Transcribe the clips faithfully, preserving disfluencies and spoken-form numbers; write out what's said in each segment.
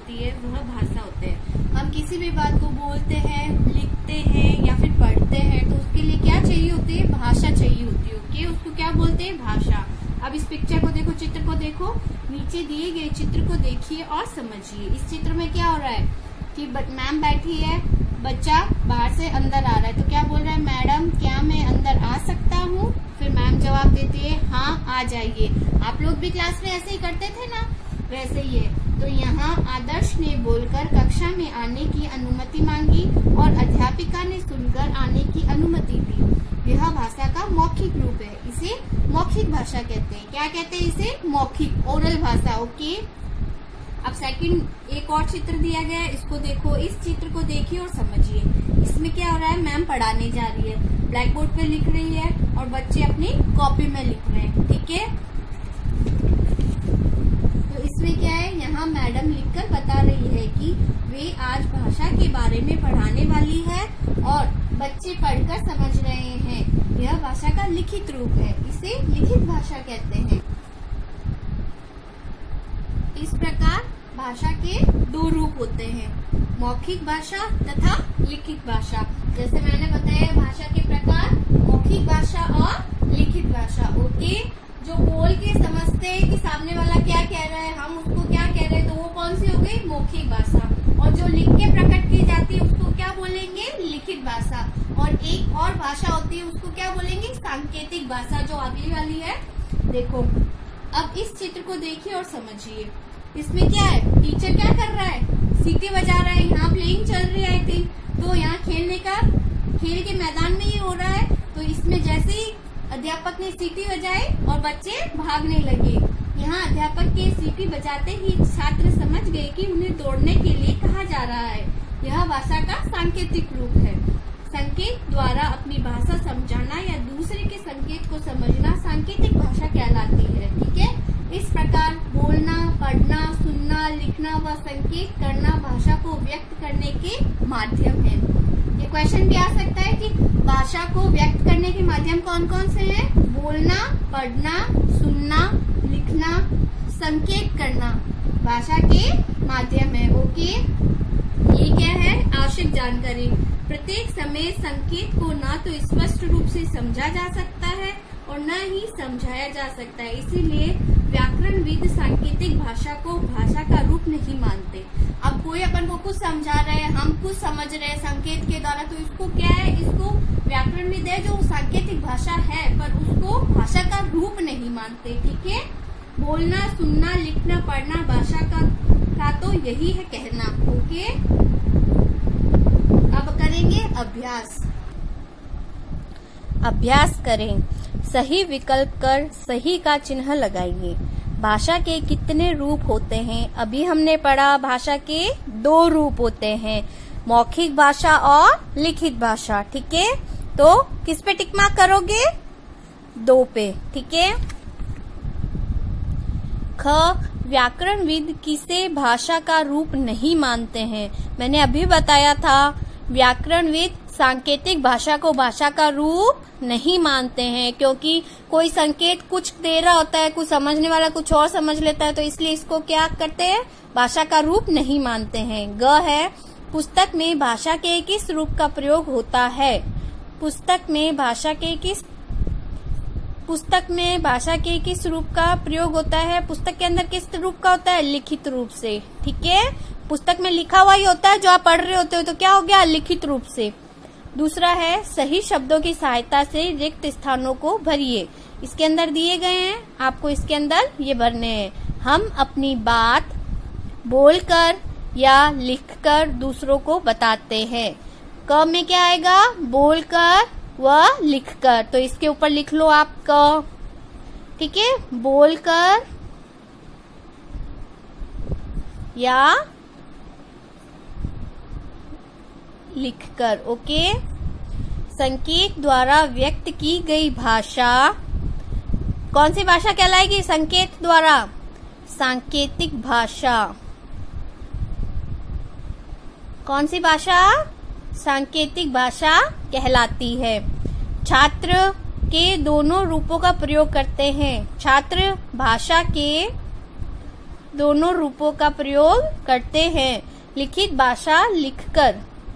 होती है वह भाषा होते हैं। हम किसी भी बात को बोलते हैं, लिखते हैं या फिर पढ़ते हैं तो उसके लिए क्या चाहिए होती है? भाषा चाहिए होती है। ओके, उसको क्या बोलते हैं? भाषा। अब इस पिक्चर को देखो, चित्र को देखो, नीचे दिए गए चित्र को देखिए और समझिए। इस चित्र में क्या हो रहा है कि मैम बैठी है, बच्चा बाहर से अंदर आ रहा है, तो क्या बोल रहा है? मैडम क्या मैं अंदर आ सकता हूँ? फिर मैम जवाब देती है हाँ आ जाइए। आप लोग भी क्लास में ऐसे ही करते थे ना, वैसे ही है। तो यहाँ आदर्श ने बोलकर कक्षा में आने की अनुमति मांगी और अध्यापिका ने सुनकर आने की अनुमति दी। यह भाषा का मौखिक रूप है, इसे मौखिक भाषा कहते हैं। क्या कहते हैं इसे? मौखिक, ओरल भाषा। ओके, अब सेकंड एक और चित्र दिया गया है, इसको देखो। इस चित्र को देखिए और समझिए। इसमें क्या हो रहा है? मैम पढ़ाने जा रही है, ब्लैक बोर्ड पे लिख रही है और बच्चे अपनी कॉपी में लिख रहे हैं। ठीक है, तो इसमें क्या है? यहाँ मैडम लिखकर बता रही है कि वे आज भाषा के बारे में पढ़ाने वाली है और बच्चे पढ़कर समझ रहे हैं। यह भाषा का लिखित रूप है, इसे लिखित भाषा कहते हैं। इस प्रकार भाषा के दो रूप होते हैं, मौखिक भाषा तथा लिखित भाषा। जैसे मैंने बताया भाषा के प्रकार, मौखिक भाषा और लिखित भाषा। ओके, जो बोल के समझते हैं कि सामने वाला क्या कह रहा है, हम उसको क्या कह रहे हैं, तो वो कौन सी हो गई? मौखिक भाषा। और जो लिख के प्रकट की जाती है उसको क्या बोलेंगे? लिखित भाषा। और एक और भाषा होती है उसको क्या बोलेंगे? सांकेतिक भाषा, जो अगली वाली है। देखो, अब इस चित्र को देखिए और समझिए। इसमें क्या है? टीचर क्या कर रहा है? सीटी बजा रहा है। यहाँ प्लेइंग चल रही है आई थिंक, तो यहाँ खेलने का, खेल के मैदान में ही हो रहा है। तो इसमें जैसे ही अध्यापक ने सीटी बजाई और बच्चे भागने लगे, यहाँ अध्यापक के सीटी बजाते ही छात्र समझ गए कि उन्हें दौड़ने के लिए कहा जा रहा है। यह भाषा का सांकेतिक रूप है। संकेत द्वारा अपनी भाषा समझाना या दूसरे के संकेत को समझना सांकेतिक भाषा कहलाती है। ठीक है, इस प्रकार बोलना, पढ़ना, सुनना, लिखना व संकेत करना भाषा को व्यक्त करने के माध्यम है। ये क्वेश्चन भी आ सकता है कि भाषा को व्यक्त करने के माध्यम कौन कौन से हैं? बोलना, पढ़ना, सुनना, लिखना, संकेत करना भाषा के माध्यम है। ओके, ये क्या है? आवश्यक जानकारी। प्रत्येक समय संकेत को न तो स्पष्ट रूप से समझा जा सकता है और न ही समझाया जा सकता है, इसीलिए व्याकरणविद सांकेतिक भाषा को भाषा का रूप नहीं मानते। अब कोई अपन को कुछ समझा रहे हैं, हम कुछ समझ रहे हैं संकेत के द्वारा, तो इसको क्या है? इसको व्याकरणविद है जो सांकेतिक भाषा है, पर उसको भाषा का रूप नहीं मानते। ठीक है, बोलना, सुनना, लिखना, पढ़ना भाषा का, का तो यही है कहना। ओके, अब करेंगे अभ्यास। अभ्यास करें। सही विकल्प कर सही का चिन्ह लगाइए। भाषा के कितने रूप होते हैं? अभी हमने पढ़ा भाषा के दो रूप होते हैं, मौखिक भाषा और लिखित भाषा। ठीक है, तो किस पे टिक मार्क करोगे? दो पे। ठीक है, ख, व्याकरणविद किसे भाषा का रूप नहीं मानते हैं? मैंने अभी बताया था व्याकरणविद सांकेतिक भाषा को भाषा का रूप नहीं मानते हैं, क्योंकि कोई संकेत कुछ दे रहा होता है, कुछ समझने वाला कुछ और समझ लेता है, तो इसलिए इसको क्या करते हैं? भाषा का रूप नहीं मानते हैं। ग है, पुस्तक में भाषा के किस रूप का प्रयोग होता है? पुस्तक में भाषा के किस पुस्तक में भाषा के किस रूप का प्रयोग होता है? पुस्तक के अंदर किस रूप का होता है? लिखित रूप से। ठीक है, पुस्तक में लिखा हुआ ही होता है जो आप पढ़ रहे होते हो, तो क्या हो गया? लिखित रूप से। दूसरा है, सही शब्दों की सहायता से रिक्त स्थानों को भरिए। इसके अंदर दिए गए हैं, आपको इसके अंदर ये भरने हैं। हम अपनी बात बोलकर या लिखकर दूसरों को बताते हैं। क में क्या आएगा? बोलकर व लिखकर, तो इसके ऊपर लिख लो आप क। ठीक है, बोलकर या लिखकर। ओके, संकेत द्वारा व्यक्त की गई भाषा कौन सी भाषा कहलाएगी? संकेत द्वारा सांकेतिक भाषा। कौन सी भाषा? सांकेतिक भाषा कहलाती है। छात्र के दोनों रूपों का प्रयोग करते हैं। छात्र भाषा के दोनों रूपों का प्रयोग करते हैं। लिखित भाषा लिखकर,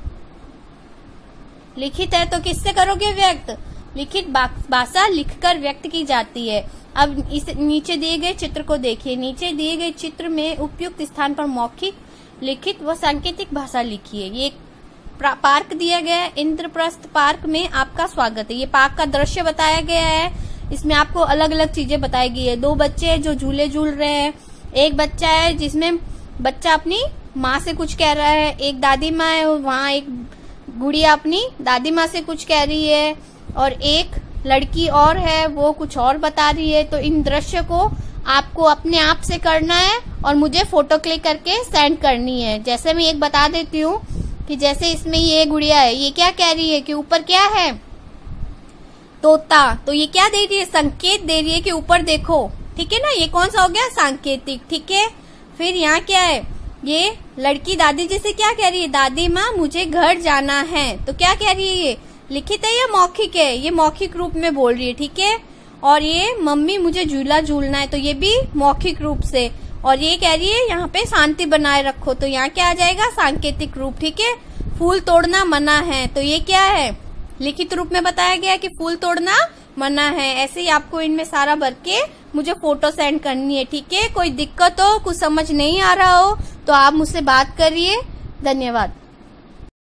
लिखित है तो किससे करोगे व्यक्त? लिखित भाषा लिखकर व्यक्त की जाती है। अब इस नीचे दिए गए चित्र को देखिए। नीचे दिए गए चित्र में उपयुक्त स्थान पर मौखिक, लिखित व सांकेतिक भाषा लिखिए। ये पार्क दिया गया है, इंद्रप्रस्थ पार्क में आपका स्वागत है। ये पार्क का दृश्य बताया गया है। इसमें आपको अलग अलग चीजें बताई गई है। दो बच्चे हैं जो झूले झूल रहे हैं। एक बच्चा है जिसमें बच्चा अपनी माँ से कुछ कह रहा है। एक दादी माँ है, वहाँ एक गुड़िया अपनी दादी माँ से कुछ कह रही है और एक लड़की और है वो कुछ और बता रही है। तो इन दृश्य को आपको अपने आप से करना है और मुझे फोटो क्लिक करके सेंड करनी है। जैसे मैं एक बता देती हूँ कि जैसे इसमें ये गुड़िया है, ये क्या कह रही है कि ऊपर क्या है? तोता। तो ये क्या दे रही है? संकेत दे रही है कि ऊपर देखो। ठीक है ना, ये कौन सा हो गया? सांकेतिक। ठीक है, फिर यहाँ क्या है? ये लड़की दादी जी से क्या कह रही है? दादी माँ मुझे घर जाना है। तो क्या कह रही है? ये लिखित है या मौखिक है? ये मौखिक रूप में बोल रही है। ठीक है, और ये मम्मी मुझे झूला झूलना है, तो ये भी मौखिक रूप से। और ये कह रही है यहाँ पे शांति बनाए रखो, तो यहाँ क्या आ जाएगा? सांकेतिक रूप। ठीक है, फूल तोड़ना मना है, तो ये क्या है? लिखित रूप में बताया गया कि फूल तोड़ना मना है। ऐसे ही आपको इनमें सारा भर के मुझे फोटो सेंड करनी है। ठीक है, कोई दिक्कत हो, कुछ समझ नहीं आ रहा हो तो आप मुझसे बात करिए। धन्यवाद।